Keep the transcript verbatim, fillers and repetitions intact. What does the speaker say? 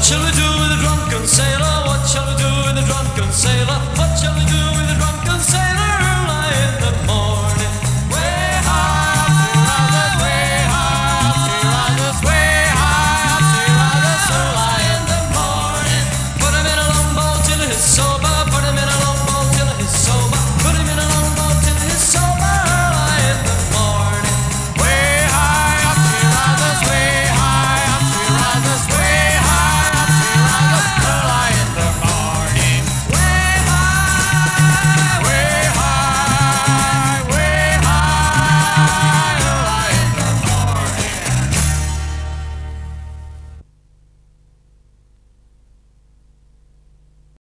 shall we do with the drunken sailor? What shall we do with the drunken sailor? What shall